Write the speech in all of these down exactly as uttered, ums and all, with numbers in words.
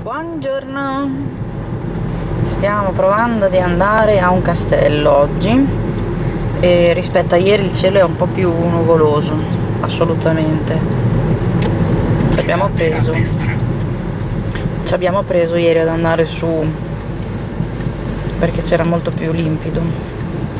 Buongiorno, stiamo provando ad andare a un castello oggi e rispetto a ieri il cielo è un po' più nuvoloso, assolutamente. Ci abbiamo preso, ci abbiamo preso ieri ad andare su perché c'era molto più limpido.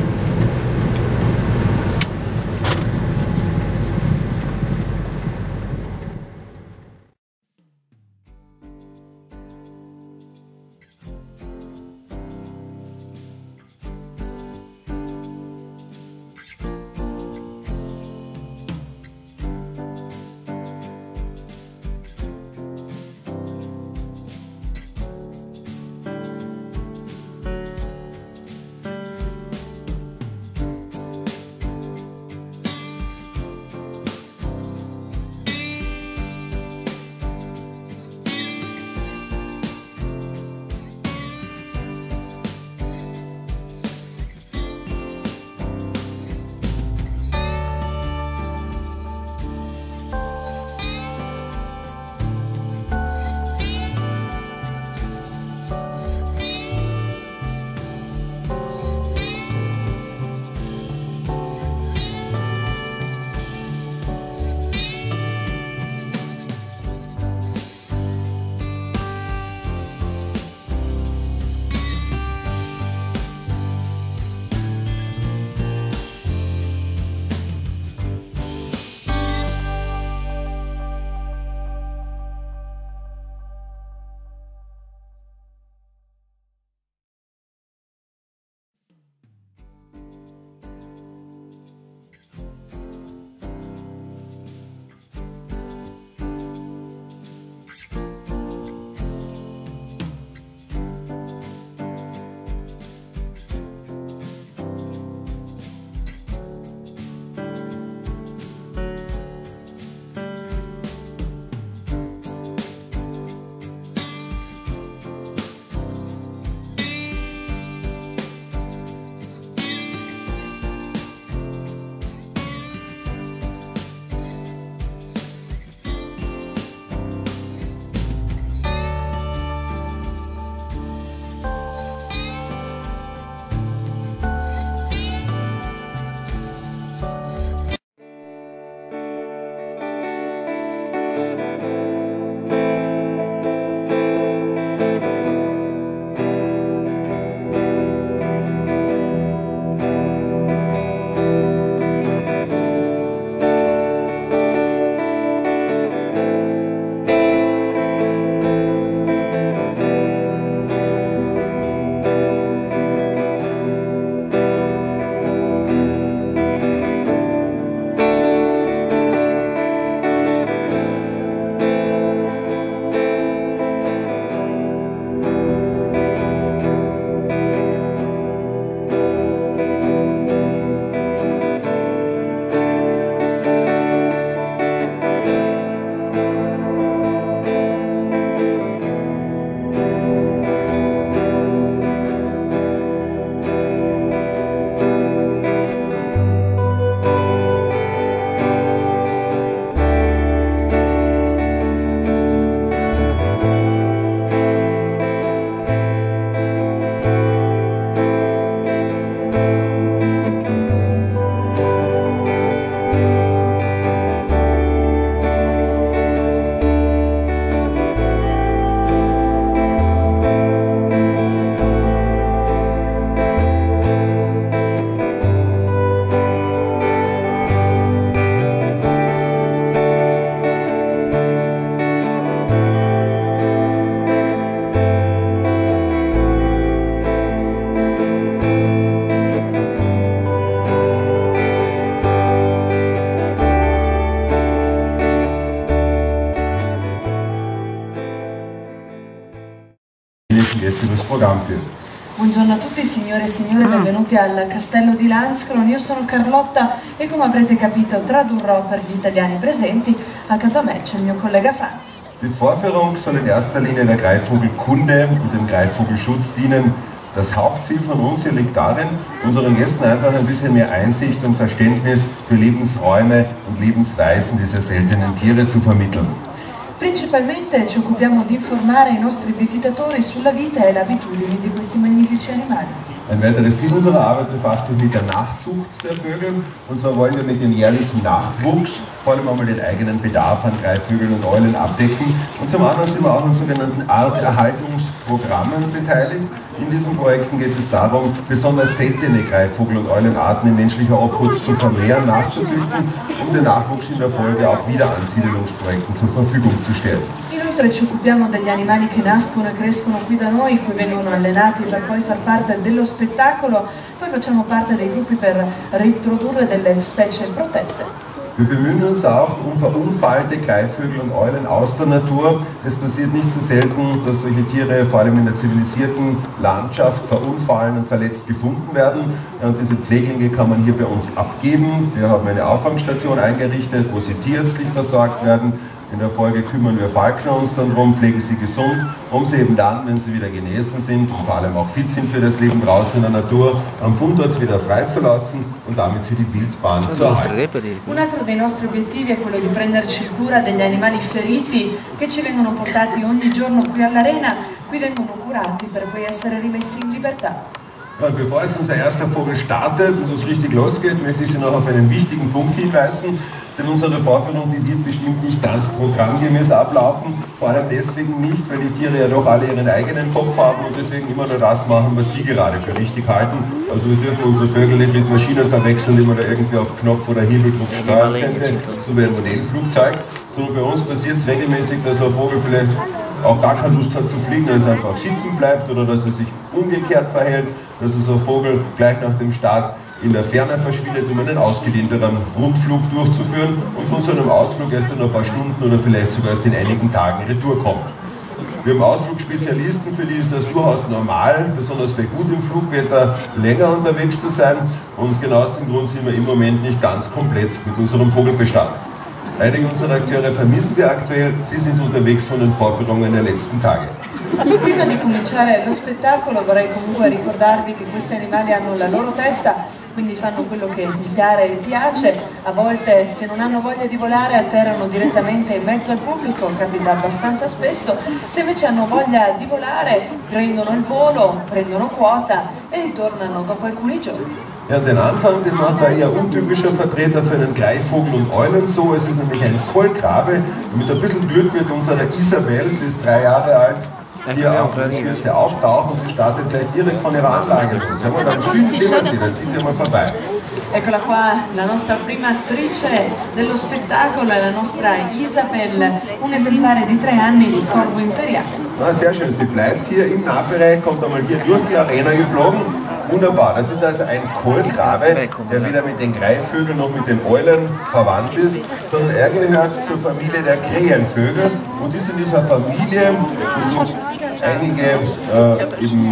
Programm führt. Buongiorno a tutti signore e signori, benvenuti al castello di Landscroon. Io sono Carlotta e come avrete capito tradurrò per gli italiani presenti. Accanto a me c'è il mio collega Franz. Die Vorführung soll in erster Linie der Greifvogelkunde und dem Greifvogelschutz dienen. Das Hauptziel von uns hier liegt darin, unseren Gästen einfach ein bisschen mehr Einsicht und Verständnis für Lebensräume und Lebensweisen dieser seltenen Tiere zu vermitteln. Principalmente ci occupiamo di informare i nostri visitatori sulla vita e le abitudini di questi magnifici animali. Ein weiteres Ziel unserer Arbeit befasst sich mit der Nachzucht der Vögel. Und zwar wollen wir mit dem jährlichen Nachwuchs vor allem einmal den eigenen Bedarf an Greifvögeln und Eulen abdecken. Und zum anderen sind wir auch an sogenannten Arterhaltungsprogrammen beteiligt. In diesen Projekten geht es darum, besonders seltene Greifvogel- und Eulenarten in menschlicher Obhut zu vermehren, nachzuzüchten, um den Nachwuchs in der Folge auch Wiederansiedelungsprojekten zur Verfügung zu stellen. Inoltre ci occupiamo degli animali che nascono e crescono qui da noi, qui vengono allenati per poi far parte dello spettacolo, poi facciamo parte dei gruppi per reintrodurre delle specie protette. Wir bemühen uns auch um verunfallte Greifvögel und Eulen aus der Natur. Es passiert nicht so selten, dass solche Tiere vor allem in der zivilisierten Landschaft verunfallen und verletzt gefunden werden. Ja, und diese Pfleglinge kann man hier bei uns abgeben. Wir haben eine Auffangstation eingerichtet, wo sie tierärztlich versorgt werden. In der Folge kümmern wir Falkner uns dann darum, pflegen sie gesund, um sie eben dann, wenn sie wieder genesen sind und vor allem auch fit sind für das Leben draußen in der Natur, am Fundort wieder freizulassen und damit für die Wildbahn zu erhalten. Un altro dei nostri obiettivi è quello di prenderci cura degli animali feriti che ci vengono portati ogni giorno qui all'arena, qui vengono curati per poi essere rimessi in libertà. Ja, bevor jetzt unser erster Vogel startet und es richtig losgeht, möchte ich Sie noch auf einen wichtigen Punkt hinweisen. Denn unsere Vorführung, die wird bestimmt nicht ganz programmgemäß ablaufen. Vor allem deswegen nicht, weil die Tiere ja doch alle ihren eigenen Kopf haben und deswegen immer nur das machen, was sie gerade für richtig halten. Also wir dürfen unsere Vögel nicht mit Maschinen verwechseln, die man da irgendwie auf Knopf- oder Hebeldruck steuern könnte, so wie ein Modellflugzeug. Sondern bei uns passiert es regelmäßig, dass ein Vogel vielleicht auch gar keine Lust hat zu fliegen, dass er einfach sitzen bleibt oder dass er sich umgekehrt verhält, dass er so ein Vogel gleich nach dem Start in der Ferne verschwindet, um einen ausgedehnteren Rundflug durchzuführen und von so einem Ausflug erst in ein paar Stunden oder vielleicht sogar erst in einigen Tagen retour kommt. Wir haben Ausflugsspezialisten, für die ist das durchaus normal, besonders bei gutem Flugwetter länger unterwegs zu sein, und genau aus dem Grund sind wir im Moment nicht ganz komplett mit unserem Vogelbestand. Einige unserer Akteure vermissen wir aktuell, sie sind unterwegs von den Vorführungen der letzten Tage. Prima di cominciare lo spettacolo vorrei comunque ricordarvi che questi animali hanno la loro testa, quindi fanno quello che gli pare e piace. A volte, se non hanno voglia di volare, atterrano direttamente in mezzo al pubblico, capita abbastanza spesso. Se invece hanno voglia di volare, prendono il volo, prendono quota e ritornano dopo alcuni giorni. Ja, den Anfang, den macht ein eher untypischer Vertreter für einen Greifvogel und Eulen so. Es ist nämlich ein Kolkrabe. Mit ein bisschen Glück wird unsere Isabel, sie ist drei Jahre alt, hier auch wird sie auftauchen und sie startet gleich direkt von ihrer Anlage los. Ja, dann schön sehen wir sie, dann zieht sie mal vorbei. Eccola qua, la nostra prima attrice dello spettacolo è la nostra Isabel, un esemplare di tre anni di Corvo Imperiale. Na, sehr schön, sie bleibt hier im Nahbereich, kommt einmal hier durch die Arena geflogen. Wunderbar, das ist also ein Kolkrabe, der weder mit den Greifvögeln noch mit den Eulen verwandt ist, sondern er gehört zur Familie der Krähenvögel und ist in dieser Familie, wo es einige, äh, eben,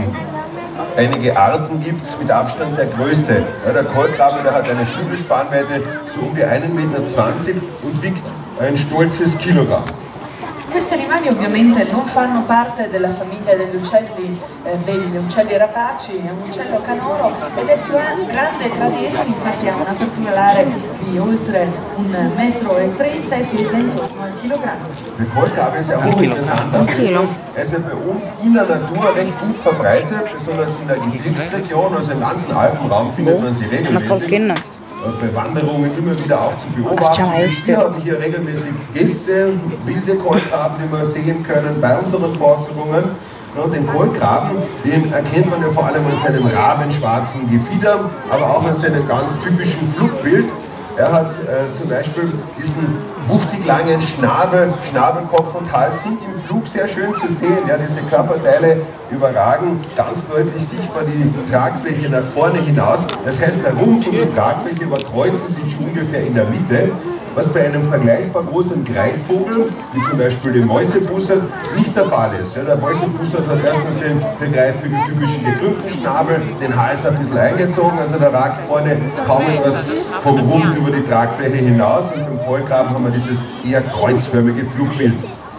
einige Arten gibt, mit Abstand der größte. Ja, der Kolkrabe, der hat eine Flügelspannweite so um die einen Meter zwanzig und wiegt ein stolzes Kilogramm. Questi animali ovviamente non fanno parte della famiglia degli uccelli, eh, degli uccelli rapaci, è un uccello canoro ed è più grande tra di essi, infatti ha una pettorale alare di oltre un metro e trenta e pesa intorno al chilogrammo. Der Kolkrabe ist ja hochinteressant. Er ist ja bei uns in der Natur recht gut verbreitet, besonders in der Gebirgsregion, also im ganzen Alpenraum findet man sie regelmäßig. Bei Wanderungen immer wieder auch zu beobachten. Wir haben hier regelmäßig Gäste, wilde Kolkraben, die wir sehen können bei unseren Vorführungen. Und den Kolkraben, den erkennt man ja vor allem an seinem rabenschwarzen Gefieder, aber auch an seinem ganz typischen Flugbild. Er hat äh, zum Beispiel diesen wuchtig langen Schnabel, Schnabelkopf und Hals, sind im Flug sehr schön zu sehen. Ja, diese Körperteile überragen ganz deutlich sichtbar die Tragfläche nach vorne hinaus. Das heißt, der Rumpf und die Tragfläche überkreuzen sich ungefähr in der Mitte, was bei einem vergleichbar großen Greifvogel, wie zum Beispiel dem Mäusebussard, nicht der Fall ist. Ja, der Mäusebussard hat erstens den für Greifvögel typischen gekrümmten Schnabel, den Hals ein bisschen eingezogen, also da ragt vorne kaum etwas vom Rumpf über die Tragfläche hinaus, und beim Kolkraben haben wir dieses eher kreuzförmige Flugbild.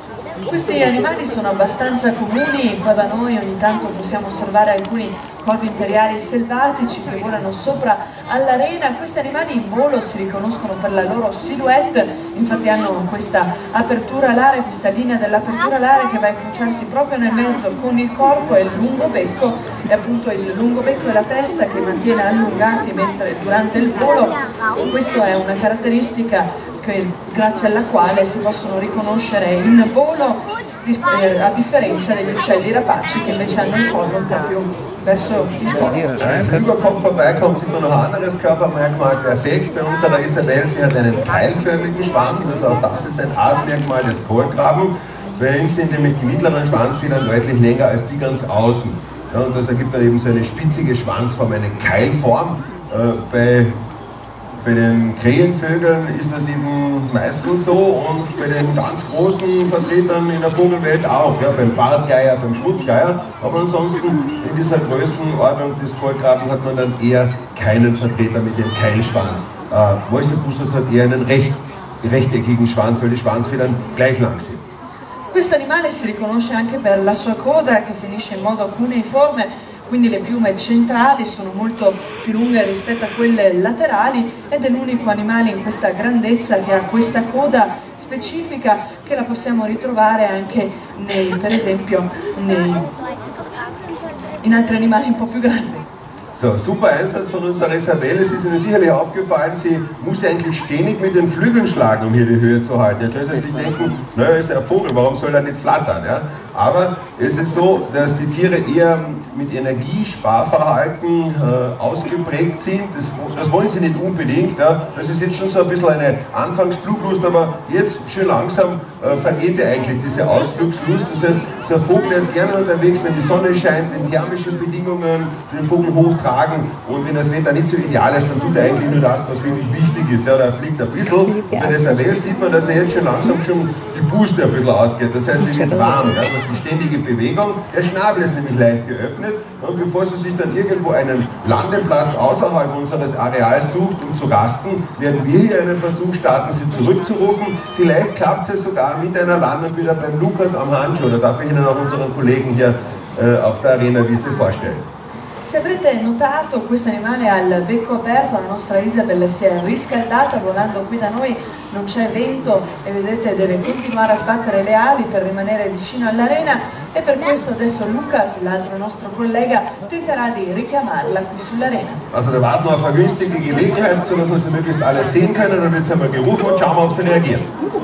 Questi animali sono abbastanza comuni, qua da noi ogni tanto possiamo osservare alcuni corvi imperiali selvatici che volano sopra all'arena. Questi animali in volo si riconoscono per la loro silhouette, infatti hanno questa apertura alare, questa linea dell'apertura alare che va a incrociarsi proprio nel mezzo con il corpo e il lungo becco, e appunto il lungo becco e la testa che mantiene allungati mentre durante il volo. Questa è una caratteristica che, grazie alla quale si possono riconoscere in volo, eh, a differenza degli uccelli rapaci che invece hanno il collo un po' più verso il corpo. Ein Überkopf vorbeikommt, sieht man noch ein anderes Körpermerkmal perfekt. Bei unserer Isabelle, sie hat einen keilförmigen Schwanz, also auch das ist ein Artmerkmal des Kohlgraben. Bei ihm sind nämlich die mittleren Schwanzfedern deutlich länger als die ganz außen. Ja, und das ergibt dann eben so eine spitzige Schwanzform, eine Keilform. Äh, bei Bei den Krähenvögeln ist das eben meistens so und bei den ganz großen Vertretern in der Vogelwelt auch, ja, beim Bartgeier, beim Schmutzgeier, aber ansonsten in dieser Größenordnung des Kohlgraben hat man dann eher keinen Vertreter mit dem Keilschwanz. Äh, Mäusebussard hat eher einen recht, rechteckigen Schwanz, weil die Schwanzfedern gleich lang sind. Questo animale si riconosce anche per la sua coda che finisce in modo cuneiforme, quindi le piume centrali sono molto più lunghe rispetto a quelle laterali ed è l'unico animale in questa grandezza che ha questa coda specifica che la possiamo ritrovare anche nei, per esempio nei, in altri animali un po' più grandi. So, super Einsatz von unserer Isabelle. Es ist Ihnen sicherlich aufgefallen, sie muss eigentlich ständig mit den Flügeln schlagen, um hier die Höhe zu halten. Jetzt werden Sie sich denken, naja, ist ja ein Vogel, warum soll er nicht flattern? Ja? Aber es ist so, dass die Tiere eher mit Energiesparverhalten äh, ausgeprägt sind. Das, das wollen sie nicht unbedingt. Ja? Das ist jetzt schon so ein bisschen eine Anfangsfluglust, aber jetzt schön langsam äh, vergeht ja eigentlich diese Ausflugslust. Das heißt, so ein Vogel ist gerne unterwegs, wenn die Sonne scheint, wenn thermische Bedingungen den Vogel hochtragen und wenn das Wetter nicht so ideal ist, dann tut er eigentlich nur das, was wirklich wichtig ist. Ja? Er fliegt ein bisschen und bei der Isabelle sieht man, dass er jetzt schon langsam schon die Puste ein bisschen ausgeht. Das heißt, es wird warm. Ja? Die ständige Bewegung, der Schnabel ist nämlich leicht geöffnet und bevor sie sich dann irgendwo einen Landeplatz außerhalb unseres Areals sucht, um zu rasten, werden wir hier einen Versuch starten, sie zurückzurufen. Vielleicht klappt es sogar mit einer Landung wieder beim Lukas am Handschuh, da darf ich Ihnen auch unseren Kollegen hier äh, auf der Arena-Wiese vorstellen. Se avrete notato, questo animale ha il becco aperto, la nostra Isabelle si è riscaldata volando qui da noi, non c'è vento e vedete deve continuare a sbattere le ali per rimanere vicino all'arena e per questo adesso Lukas, l'altro nostro collega, tenterà di richiamarla qui sull'arena. Also wir warten auf eine günstige Gelegenheit, sodass wir sie möglichst alle sehen können und jetzt haben wir gerufen und schauen wir, ob sie reagiert.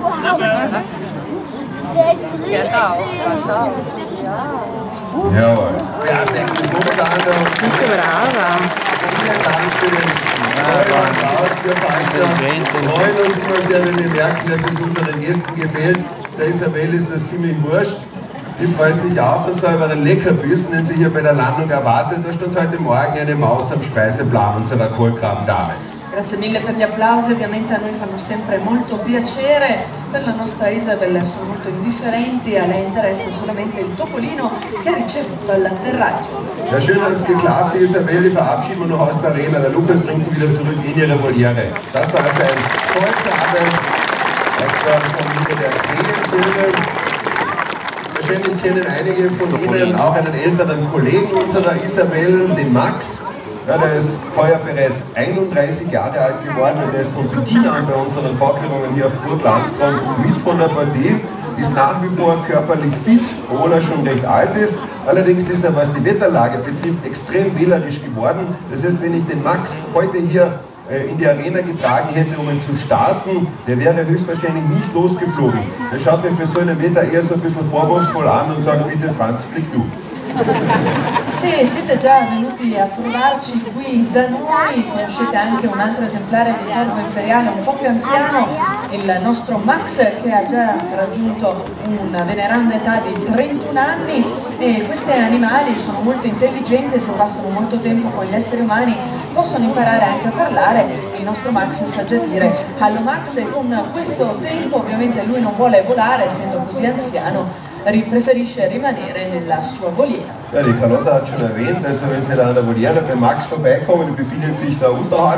Jawohl. Perfekt. Che brava. Vielen Dank für den tollen Applaus. Wir freuen uns immer sehr, wenn wir merken, dass es unseren Gästen gefällt. Der Isabelle ist das ziemlich wurscht. Die freut sich auch und zwar über einen Leckerbissen, den sie hier bei der Landung erwartet. Da stand heute Morgen eine Maus am Speiseplan unserer Kohlgrabendame. Grazie mille per gli applausi, ovviamente a noi fanno sempre molto piacere, per la nostra Isabelle sono molto indifferenti, a lei interessa solamente il topolino che ha ricevuto all'atterraggio. Ja, schön hat es geklappt, die Isabelle verabschieden wir noch aus der Arena, der Lukas bringt sie wieder zurück in ihre Voliere. Das war also ein Vollklappe, das war von Familie der Krähenvögel. Wahrscheinlich kennen einige von Ihnen auch einen älteren Kollegen unserer Isabelle, den Max. Ja, der ist heuer bereits einunddreißig Jahre alt geworden und der ist von Beginn an bei unseren Vorführungen hier auf Burg Landskron mit von der Partie, ist nach wie vor körperlich fit, obwohl er schon recht alt ist. Allerdings ist er, was die Wetterlage betrifft, extrem wählerisch geworden. Das heißt, wenn ich den Max heute hier äh, in die Arena getragen hätte, um ihn zu starten, der wäre höchstwahrscheinlich nicht losgeflogen. Der schaut mir für so ein Wetter eher so ein bisschen vorwurfsvoll an und sagt, bitte Franz, flieg du. Se siete già venuti a trovarci qui da noi, conoscete anche un altro esemplare di corvo imperiale un po' più anziano, il nostro Max, che ha già raggiunto una veneranda età di trentuno anni, e questi animali sono molto intelligenti e se passano molto tempo con gli esseri umani possono imparare anche a parlare. Il nostro Max sa già dire "Hallo Max", e con questo tempo ovviamente lui non vuole volare, essendo così anziano preferisce rimanere nella sua voliera. Ja, die Carlotta hat schon erwähnt, also wenn Sie da an der Voliere bei Max vorbeikommen, die befindet sich da unterhalb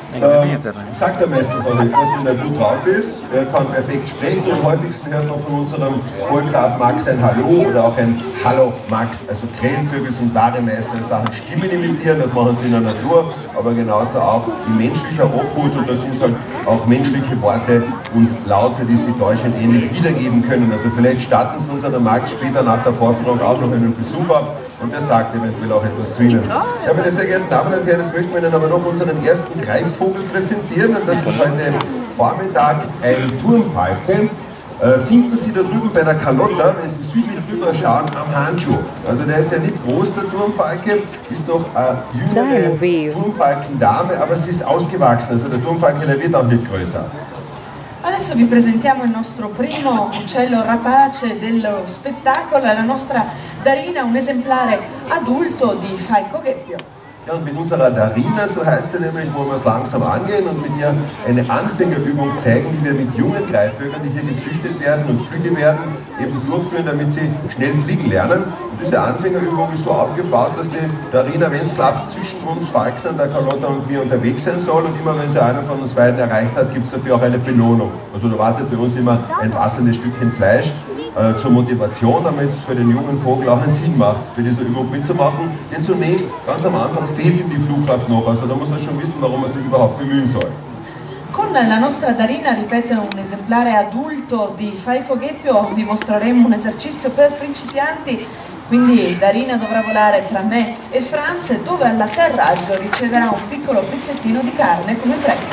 Ähm, sagt er meistens auch etwas, wenn er gut drauf ist. Er kann perfekt sprechen und am häufigsten hört man von unserem Vollgraf Max ein Hallo oder auch ein Hallo Max. Also Krähenvögel sind wahre Meister in Sachen Stimmen imitieren, das machen sie in der Natur, aber genauso auch in menschlicher Obhut, und das sind halt auch menschliche Worte und Laute, die sie deutschland ähnlich wiedergeben können. Also vielleicht starten sie uns an der Max später nach der Vorführung auch noch einen Besuch ab. Und er sagt eventuell auch etwas zu Ihnen. Ja, meine sehr geehrten Damen und Herren, jetzt möchten wir Ihnen aber noch unseren ersten Greifvogel präsentieren. Und das ist heute Vormittag ein Turmfalke. Äh, finden Sie da drüben bei der Carlotta, wenn Sie südlich rüber schauen, am Handschuh. Also der ist ja nicht groß, der Turmfalke, ist noch eine jüngere Turmfalkendame, aber sie ist ausgewachsen. Also der Turmfalke, der wird auch nicht größer. Adesso vi presentiamo il nostro primo uccello rapace dello spettacolo, la nostra Darina, un esemplare adulto di Falco Gheppio. Ja, und mit unserer Darina, so heißt sie nämlich, wollen wir es langsam angehen und mit ihr eine Anfängerübung zeigen, die wir mit jungen Greifvögeln, die hier gezüchtet werden und Flüge werden, eben durchführen, damit sie schnell fliegen lernen. Und diese Anfängerübung ist so aufgebaut, dass die Darina, wenn es klappt, zwischen uns Falkner, der Carlotta und mir unterwegs sein soll, und immer wenn sie einen von uns beiden erreicht hat, gibt es dafür auch eine Belohnung. Also da wartet bei uns immer ein passendes Stückchen Fleisch äh, zur Motivation, damit es für den jungen Vogel auch einen Sinn macht, bei dieser Übung mitzumachen. Denn zunächst, ganz am Anfang, fehlt ihm die Flugkraft noch, also da muss er schon wissen, warum er sich überhaupt bemühen soll. Con la nostra Darina, ripeto, un esemplare adulto di Falco Gheppio, vi mostreremo un esercizio per principianti. Quindi Darina dovrà volare tra me e Franz, dove all'atterraggio riceverà un piccolo pezzettino di carne come premio.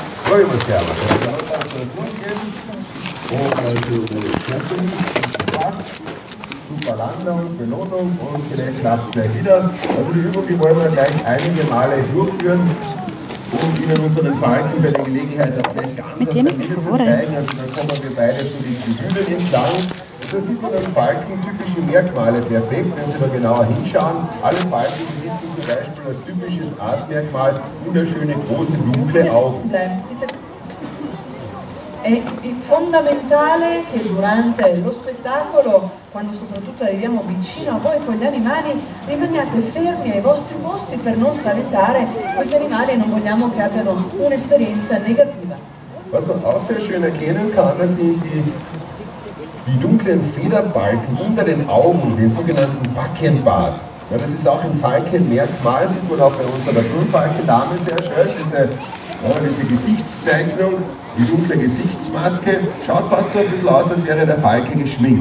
Super Landung, Belohnung und vielleicht klappt es gleich wieder. Also die Übung, die wollen wir gleich einige Male durchführen, um Ihnen unseren Falken bei der Gelegenheit auch gleich ganz aus der Mitte zu zeigen. Also dann kommen wir beide zu den Hügeln entlang. Und da sieht man am Falken typische Merkmale perfekt, wenn Sie da genauer hinschauen. Alle Falken besitzen zum Beispiel als typisches Artmerkmal wunderschöne große dunkle Augen. È fondamentale che durante lo spettacolo, quando soprattutto arriviamo vicino a voi con gli animali, rimaniate fermi ai vostri posti per non spaventare questi animali, e non vogliamo che abbiano un'esperienza negativa. Was man auch sehr schön erkennen kann, das sind die, die dunklen Federbalken unter den Augen, den sogenannten Backenbart. Ja, das ist auch ein Falkenmerkmal, sieht man auch bei unserer Turmfalkendame sehr schön, diese, ja, diese Gesichtszeichnung. Die dunkle Gesichtsmaske schaut fast so ein bisschen aus, als wäre der Falke geschminkt.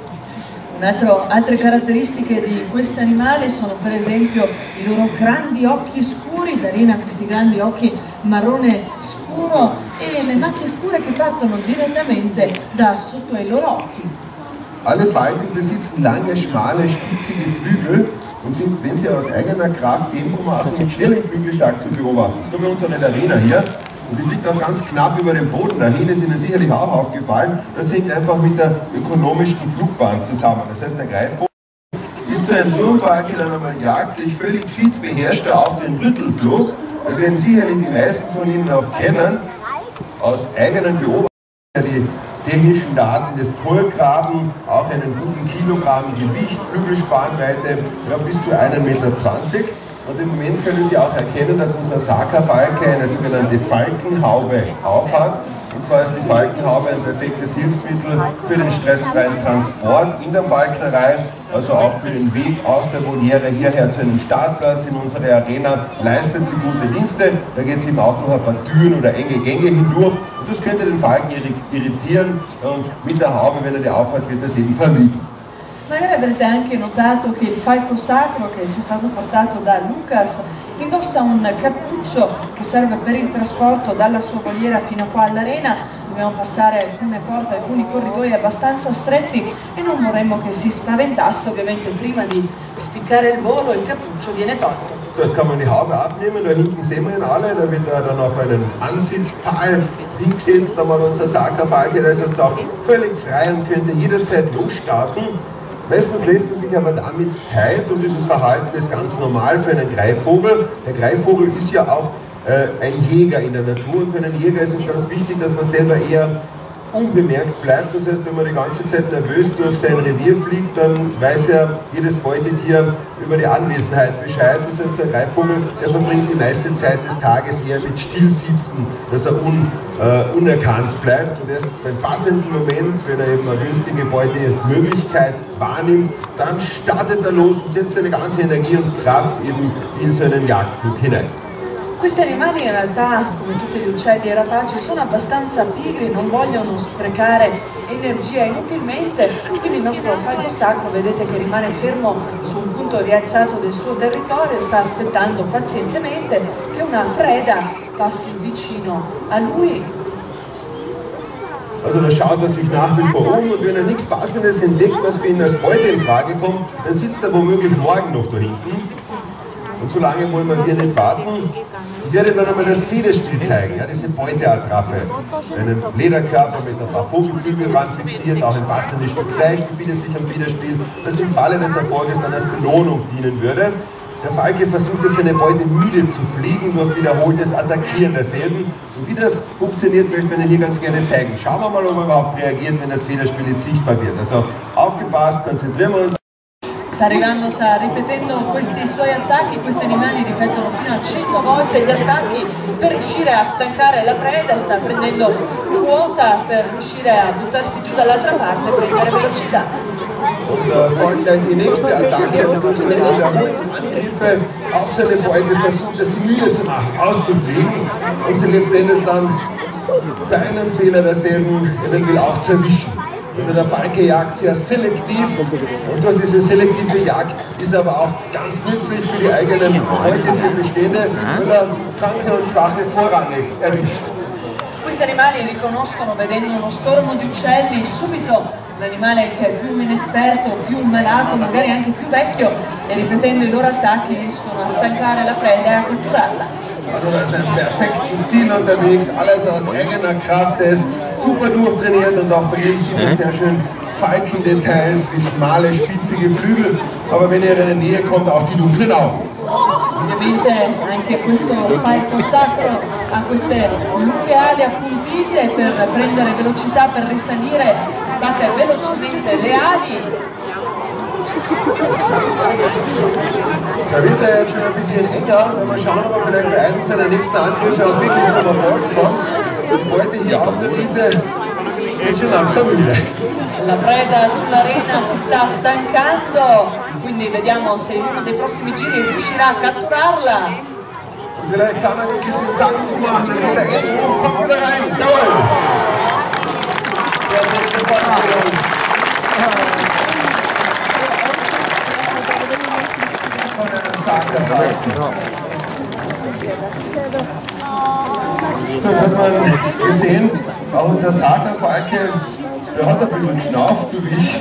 Altre caratteristiche di questi animali sono per esempio i loro grandi occhi scuri. Darina ha questi grandi occhi marrone scuro e le macchie scure che partono direttamente da sotto ai loro occhi. Alle Falken besitzen lange, schmale, spitzige Flügel und sind, wenn sie aus eigener Kraft geben, um auch mit schnellem Flügelschlag zu beobachten. So wie unsere Darina hier. Und die liegt auch ganz knapp über dem Boden. Der Hähne ist Ihnen sicherlich auch aufgefallen. Das hängt einfach mit der ökonomischen Flugbahn zusammen. Das heißt, der Greifvogel ist zu einem Turmfalke dann einmal jagdlich völlig fit, beherrscht er auch den Rüttelflug. Das werden sicherlich die meisten von Ihnen auch kennen, aus eigenen Beobachtungen, die technischen Daten des Polgraben, auch einen guten Kilogramm Gewicht, Flügelspannweite, ja, bis zu ein Meter zwanzig. Und im Moment können Sie auch erkennen, dass unser Saka-Falke eine sogenannte Falkenhaube aufhat. Und zwar ist die Falkenhaube ein perfektes Hilfsmittel für den stressfreien Transport in der Falknerei, also auch für den Weg aus der Voliere hierher zu einem Startplatz in unserer Arena leistet sie gute Dienste. Da geht es eben auch noch ein paar Türen oder enge Gänge hindurch. Und das könnte den Falken irritieren, und mit der Haube, wenn er die aufhat, wird das eben vermieden. Magari avrete anche notato che il falco sacro che ci è stato portato da Lucas indossa un cappuccio che serve per il trasporto dalla sua voliera fino qua all'arena. Dobbiamo passare alcune porte, alcuni corridoi abbastanza stretti e non vorremmo che si spaventasse. Ovviamente prima di spiccare il volo il cappuccio viene tolto. So, jetzt kann man die Haube abnehmen, da hinten sehen wir ihn alle, da wird er dann auf einen Ansitzpfahl hingesetzt, da war unser Saka-Falke, der ist jetzt auch völlig frei und könnte jederzeit losstarten. Meistens lässt er sich aber damit Zeit, und dieses Verhalten ist ganz normal für einen Greifvogel. Der Greifvogel ist ja auch äh, ein Jäger in der Natur, und für einen Jäger ist es ganz wichtig, dass man selber eher unbemerkt bleibt. Das heißt, wenn man die ganze Zeit nervös durch sein Revier fliegt, dann weiß ja jedes Beutetier über die Anwesenheit Bescheid. Das heißt, der Greifvogel, der verbringt die meiste Zeit des Tages eher mit Stillsitzen, dass er un, äh, unerkannt bleibt. Und erst beim passenden Moment, wenn er eben eine günstige Beutemöglichkeit wahrnimmt, dann startet er los und setzt seine ganze Energie und Kraft eben in seinen Jagdflug hinein. Questi animali in realtà, come tutti gli uccelli e rapaci, sono abbastanza pigri, non vogliono sprecare energia inutilmente, quindi il nostro falco sacro vedete che rimane fermo su un punto rialzato del suo territorio e sta aspettando pazientemente che una preda passi vicino a lui. Also da schaut er sich nach wie vor um und wenn er nichts Passendes entdeckt, was für ihn als Beute in Frage kommt, dann sitzt er womöglich morgen noch da hinten. Und so lange wollen wir hier nicht warten. Ich werde dann einmal das Federspiel zeigen, ja, diese Beuteattrappe. Einen Lederkörper mit ein paar Vogelflügel ran fixiert, auch ein passendes Stück Fleisch befindet sich am Federspiel, das im Falle des Erfolges dann als Belohnung dienen würde. Der Falke versucht es, seine Beute müde zu fliegen durch wiederholtes Attackieren derselben. Und wie das funktioniert, möchte ich Ihnen hier ganz gerne zeigen. Schauen wir mal, ob er überhaupt reagiert, wenn das Federspiel jetzt sichtbar wird. Also aufgepasst, konzentrieren wir uns. Sta arrivando, sta ripetendo questi suoi attacchi, questi animali ripetono fino a cento volte gli attacchi per riuscire a stancare la preda, sta prendendo quota per riuscire a buttarsi giù dall'altra parte e prendere velocità. Und äh, folgt gleich die nächste Attacke, und das sind die Angriffe auf seine Beute, versucht er sie müde zu machen, auszufliegen und sie letztendlich dann bei einem Fehler derselben eventuell auch zu erwischen. Also der Falke jagt sehr selektiv und durch diese selektive Jagd ist er aber auch ganz nützlich für die eigenen heutige Bestände, weil er kranke und schwache vorrangig erwischt. Questi animali riconoscono, vedendo uno stormo di uccelli, subito l'animale che è più inesperto, più malato, magari anche più vecchio, e ripetendo i loro attacchi riescono a stancare la preda e a catturarla. Also da ist ein perfekten Stil unterwegs, alles aus eigener Kraft, er ist super durchtrainiert und auch bei ihm sieht man sehr schön Falkendetails wie schmale, spitzige Flügel, aber wenn er in der Nähe kommt, auch die dunklen Augen. Ovviamente anche questo falco sacro ha queste lunghe ali appuntite per prendere velocità, per risalire, sbatte velocemente le ali. Da wird er jetzt schon ein bisschen enger, wenn wir schauen, ob er vielleicht bei einem seiner nächsten Angriffe auch wirklich zum Erfolg kommt. Und heute hier auf der Wiese wird schon langsam müde. La preda sull'arena si sta stancando, quindi vediamo se in uno dei prossimi giri riuscirà a catturarla. Und vielleicht kann er jetzt den Sack zumachen, dann wird er eng und kommt wieder rein. Jawohl! Der nächste Ball. Das hat man gesehen, auch unser Sagerfalke, der hat ein bisschen einen Schnauf zu wie ich.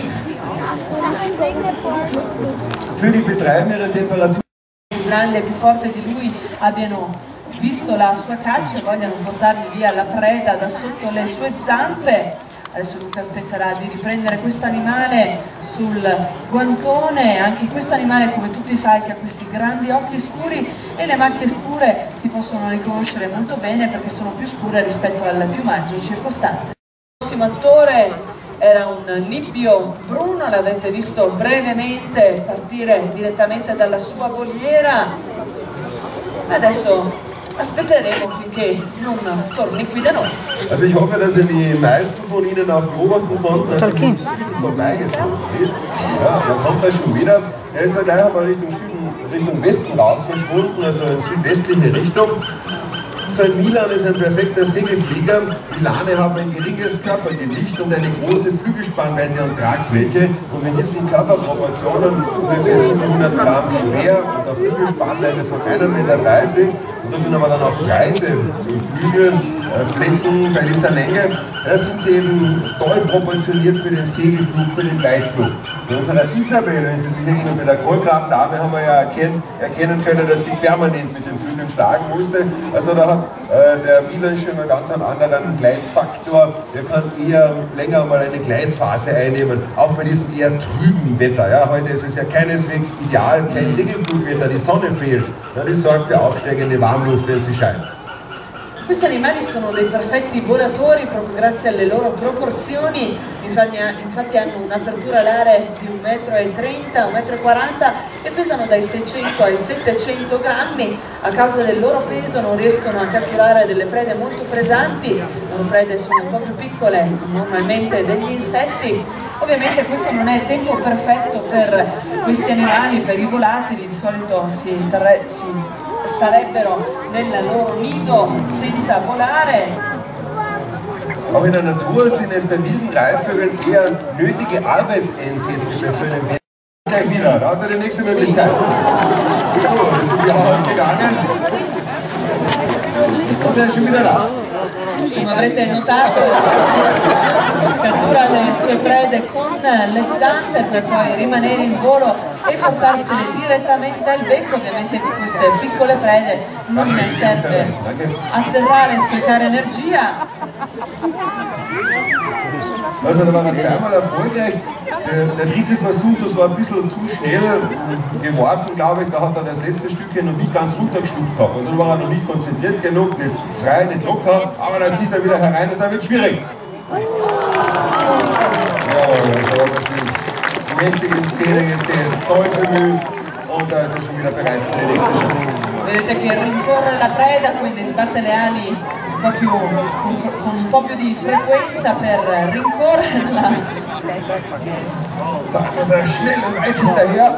Vögel betreiben ihre Temperatur. Più grande e più forte di lui abbiano visto la sua caccia e vogliano portargli via la preda da sotto le sue zampe. Adesso Luca aspetterà di riprendere questo animale sul guantone. Anche questo animale, come tutti i falchi, ha questi grandi occhi scuri e le macchie scure si possono riconoscere molto bene perché sono più scure rispetto al piumaggio circostante. Il prossimo attore era un nibbio bruno, l'avete visto brevemente partire direttamente dalla sua voliera. Adesso aspetteremo finché non torni qui da noi. Also ich hoffe, dass ihr die meisten von Ihnen auch beobachten konnten, als er im Süden vorbeigezogen ist. Ja, dann kommt er schon wieder. Er ist da gleich einmal Richtung Süden, Richtung Westen raus verschwunden, also in südwestliche Richtung. Sein Milan ist ein perfekter Segelflieger. Milane haben ein geringes Körpergewicht und eine große Flügelspannweite und Tragfläche. Und mit diesen Körperproportionen ungefähr siebenhundert Gramm schwer und eine Flügelspannweite von einem Meter dreißig. Und das sind aber dann auch breite Flügelflächen bei dieser Länge. Das sind sie eben toll proportioniert für den Segelflug, für den Weitflug. Bei unserer Isabel, wenn Sie sich erinnern, bei der Kohlgrabdame haben wir ja erkennen, erkennen können, dass sie permanent mit den Flügeln schlagen musste. Also da hat äh, der Milan schon einen ganz anderen Gleitfaktor. Der kann eher länger mal eine Gleitphase einnehmen, auch bei diesem eher trüben Wetter. Ja, heute ist es ja keineswegs ideal, kein Segelflugwetter, die Sonne fehlt. Ja, die sorgt für aufsteigende Warmluft, wenn sie scheint. Questi animali sono dei perfetti volatori proprio grazie alle loro proporzioni, infatti, infatti hanno un'apertura alare di un metro e trenta, un metro e quaranta e pesano dai seicento ai settecento grammi. A causa del loro peso non riescono a catturare delle prede molto pesanti, le loro prede sono un po' più piccole normalmente degli insetti. Ovviamente questo non è il tempo perfetto per questi animali, per i volatili, di solito si, si starebbero nel loro nido senza volare. Auch in der Natur sind es bei Wiesenreifvögeln eher nötige Arbeitseinsätze für den Menschen. Gleich wieder, da hat er die nächste Möglichkeit. So, das ist hier ausgegangen. Und er ist schon wieder da. Come avrete notato, cattura le sue prede con le zampe per poi rimanere in volo e portarsele direttamente al becco. Ovviamente per queste piccole prede non serve atterrare e sprecare energia. Also da war er zweimal erfolgreich. Der, der dritte Versuch, das war ein bisschen zu schnell geworfen, glaube ich. Da hat er das letzte Stückchen noch nicht ganz runtergeschluckt gehabt. Also da war er noch nicht konzentriert genug, nicht frei, nicht locker. Aber dann zieht er wieder herein und dann wird es schwierig. Ja, also hat er die mächtige Szene gesehen, toll bemüht und da ist er schon wieder bereit für die nächste Chance. Vedete che rincorre la preda, quindi sbatte le ali un po' più, con, con un po' più di frequenza per rincorrerla. Da muss er schnell und weit hinterher.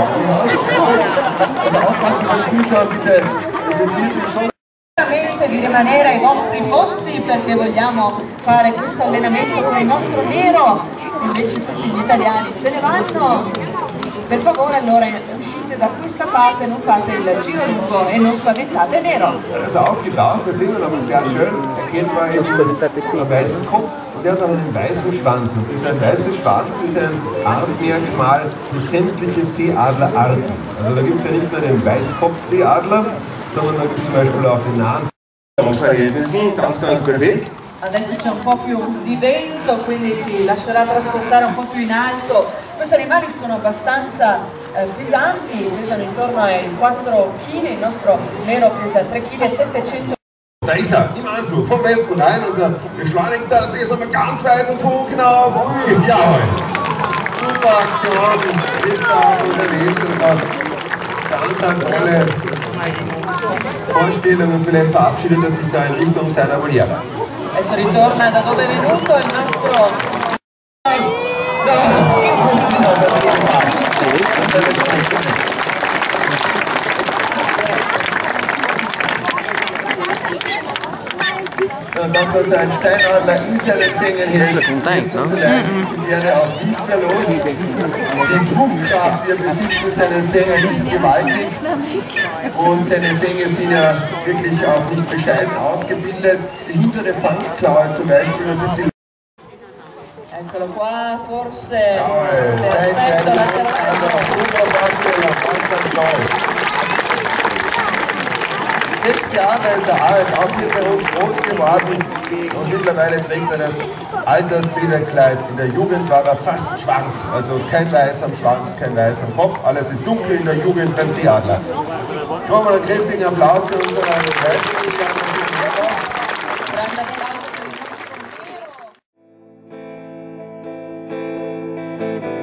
Also aufpassen beim Zuschauen, bitte. Präsentiert sich schon. Veramente di rimanere ai vostri posti perché vogliamo fare questo allenamento con il nostro nero, invece tutti gli italiani se ne vanno. Per favore allora uscite da questa parte, non fate il giro lungo e non spaventate nero. Also aufgetaucht, das sehen wir aber sehr schön. Erkennt man eben einen weißen Kopf und der hat auch einen weißen Schwanz. Und dieser weiße Schwanz ist ein Artmerkmal für sämtliche Seeadlerarten. Also da gibt es ja nicht nur den Weißkopfseeadler, sondern da gibt es zum Beispiel auch den nahen Verhältnissen, ganz, ganz gut weg. Adesso c'è un po' più di vento, quindi si lascerà trasportare un po' più in alto. Questi animali sono abbastanza eh, pesanti, pesano intorno ai quattro chili, il nostro nero pesa tre virgola settecento kg. Da ist er, im Anflug, vom Westen rein und dann beschleunigt er, jetzt sind wir ganz weit und hoch, genau, ui, jawohl. Super Aktion, ist da unterwegs und hat ganz eine tolle Vorstellung und vielleicht verabschiedet er sich da in Richtung seiner Voliere. Adesso ritorna da dove è venuto il nostro... Und dass das ein Steinadler in seinen Fängen hält, ist vielleicht wäre auch nicht mehr los. Die Flugkraft, die er besitzt in seinen Fängen, ist gewaltig. Und seine Fänge sind ja wirklich auch nicht bescheiden ausgebildet. Die hintere Fangklaue zum Beispiel, das ist die... Eccolo qua, forse... Jawohl, sehr entscheidend. Also super Darsteller, ganz, ganz toll. Sechs Jahre ist er alt, auch hier bei uns groß geworden und mittlerweile trägt er das Altersfederkleid. In der Jugend war er fast schwarz, also kein Weiß am Schwanz, kein Weiß am Kopf, alles ist dunkel in der Jugend beim Seeadler. Schauen wir einen kräftigen Applaus für unseren Preis. Grande applauso per il nostro nero.